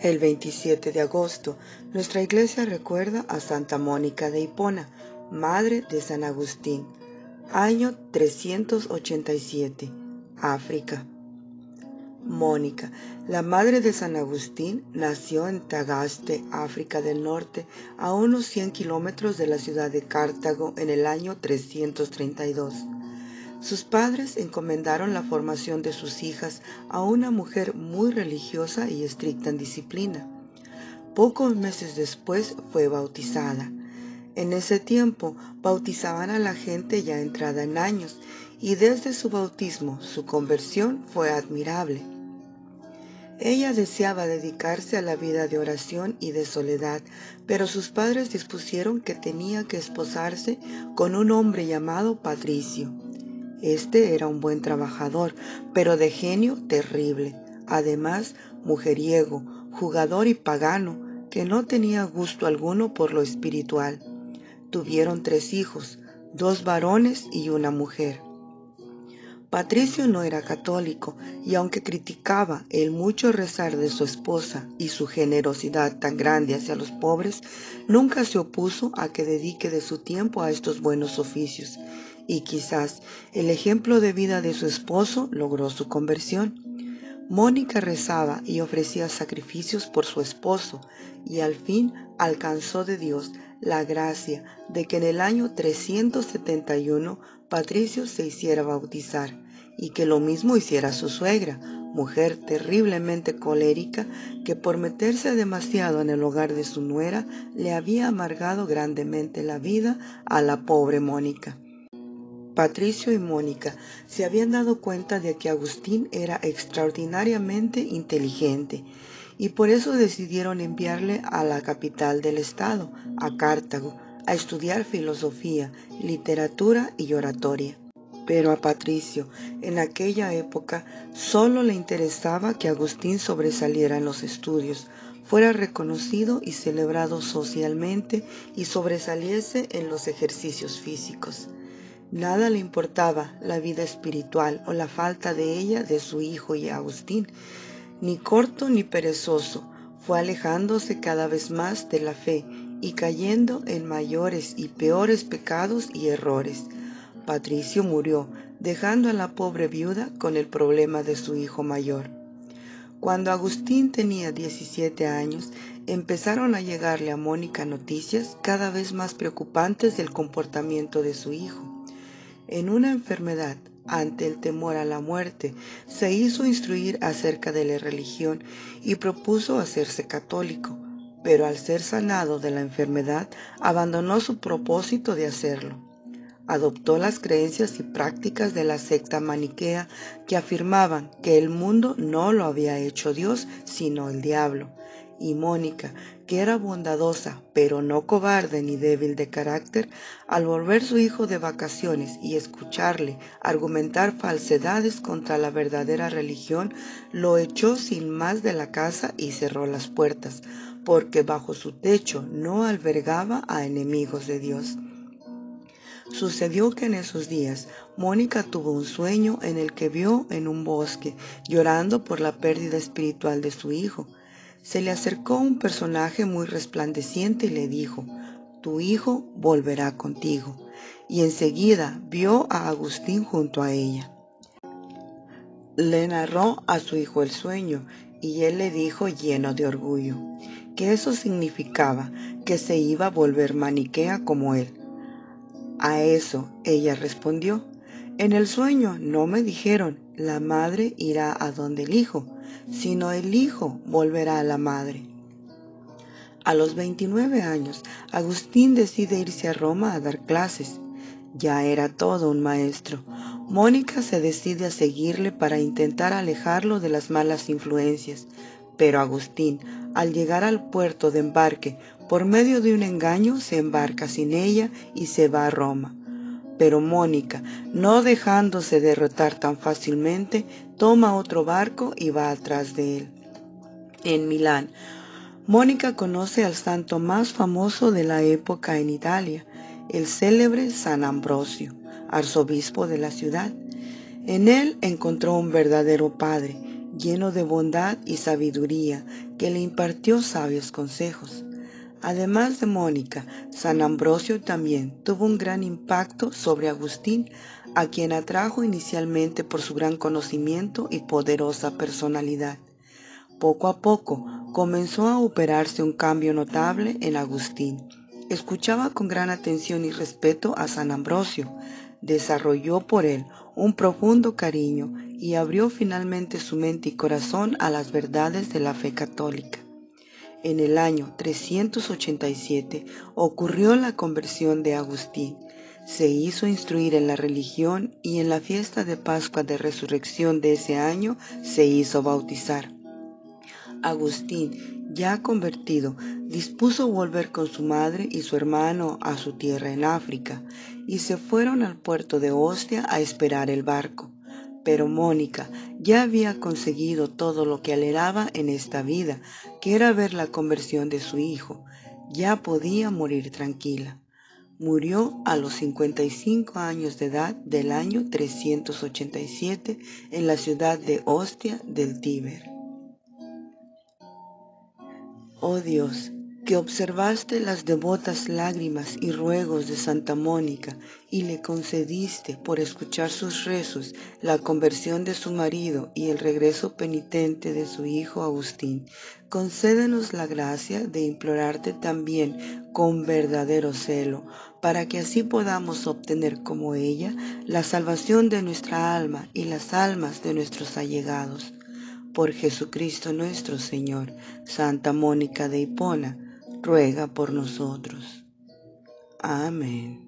El 27 de agosto, nuestra iglesia recuerda a Santa Mónica de Hipona, madre de San Agustín. Año 387, África. Mónica, la madre de San Agustín, nació en Tagaste, África del Norte, a unos 100 kilómetros de la ciudad de Cartago en el año 332. Sus padres encomendaron la formación de sus hijas a una mujer muy religiosa y estricta en disciplina. Pocos meses después fue bautizada. En ese tiempo bautizaban a la gente ya entrada en años, y desde su bautismo su conversión fue admirable. Ella deseaba dedicarse a la vida de oración y de soledad, pero sus padres dispusieron que tenía que esposarse con un hombre llamado Patricio. Este era un buen trabajador, pero de genio terrible, además mujeriego, jugador y pagano, que no tenía gusto alguno por lo espiritual. Tuvieron 3 hijos, 2 varones y una mujer. Patricio no era católico, y aunque criticaba el mucho rezar de su esposa y su generosidad tan grande hacia los pobres, nunca se opuso a que dedique de su tiempo a estos buenos oficios, y quizás el ejemplo de vida de su esposo logró su conversión. Mónica rezaba y ofrecía sacrificios por su esposo, y al fin alcanzó de Dios la gracia de que en el año 371 Patricio se hiciera bautizar, y que lo mismo hiciera su suegra, mujer terriblemente colérica, que por meterse demasiado en el hogar de su nuera le había amargado grandemente la vida a la pobre Mónica. Patricio y Mónica se habían dado cuenta de que Agustín era extraordinariamente inteligente, y por eso decidieron enviarle a la capital del estado, a Cartago, a estudiar filosofía, literatura y oratoria. Pero a Patricio, en aquella época, solo le interesaba que Agustín sobresaliera en los estudios, fuera reconocido y celebrado socialmente y sobresaliese en los ejercicios físicos. Nada le importaba la vida espiritual o la falta de ella de su hijo y Agustín. Ni corto ni perezoso, fue alejándose cada vez más de la fe y cayendo en mayores y peores pecados y errores. Patricio murió, dejando a la pobre viuda con el problema de su hijo mayor. Cuando Agustín tenía 17 años, empezaron a llegarle a Mónica noticias cada vez más preocupantes del comportamiento de su hijo. En una enfermedad, ante el temor a la muerte, se hizo instruir acerca de la religión y propuso hacerse católico, pero al ser sanado de la enfermedad, abandonó su propósito de hacerlo. Adoptó las creencias y prácticas de la secta maniquea, que afirmaban que el mundo no lo había hecho Dios, sino el diablo. Y Mónica, que era bondadosa, pero no cobarde ni débil de carácter, al volver su hijo de vacaciones y escucharle argumentar falsedades contra la verdadera religión, lo echó sin más de la casa y cerró las puertas, porque bajo su techo no albergaba a enemigos de Dios. Sucedió que en esos días Mónica tuvo un sueño en el que vio en un bosque, llorando por la pérdida espiritual de su hijo. Se le acercó un personaje muy resplandeciente y le dijo: «Tu hijo volverá contigo». Y enseguida vio a Agustín junto a ella. Le narró a su hijo el sueño, y él le dijo lleno de orgullo que eso significaba que se iba a volver maniquea como él. A eso ella respondió: «En el sueño no me dijeron la madre irá a donde el hijo, sino el hijo volverá a la madre». A los 29 años, Agustín decide irse a Roma a dar clases. Ya era todo un maestro. Mónica se decide a seguirle para intentar alejarlo de las malas influencias, pero Agustín, al llegar al puerto de embarque, por medio de un engaño se embarca sin ella y se va a Roma. Pero Mónica, no dejándose derrotar tan fácilmente, toma otro barco y va atrás de él. En Milán, Mónica conoce al santo más famoso de la época en Italia, el célebre San Ambrosio, arzobispo de la ciudad. En él encontró un verdadero padre, lleno de bondad y sabiduría, que le impartió sabios consejos. Además de Mónica, San Ambrosio también tuvo un gran impacto sobre Agustín, a quien atrajo inicialmente por su gran conocimiento y poderosa personalidad. Poco a poco comenzó a operarse un cambio notable en Agustín. Escuchaba con gran atención y respeto a San Ambrosio, desarrolló por él un profundo cariño y abrió finalmente su mente y corazón a las verdades de la fe católica. En el año 387 ocurrió la conversión de Agustín. Se hizo instruir en la religión y en la fiesta de Pascua de Resurrección de ese año se hizo bautizar. Agustín, ya convertido, dispuso volver con su madre y su hermano a su tierra en África, y se fueron al puerto de Ostia a esperar el barco. Pero Mónica ya había conseguido todo lo que anhelaba en esta vida, que era ver la conversión de su hijo. Ya podía morir tranquila. Murió a los 55 años de edad del año 387 en la ciudad de Ostia del Tíber. Oh Dios, que observaste las devotas lágrimas y ruegos de Santa Mónica y le concediste, por escuchar sus rezos, la conversión de su marido y el regreso penitente de su hijo Agustín, concédenos la gracia de implorarte también con verdadero celo, para que así podamos obtener como ella la salvación de nuestra alma y las almas de nuestros allegados. Por Jesucristo nuestro Señor. Santa Mónica de Hipona, ruega por nosotros. Amén.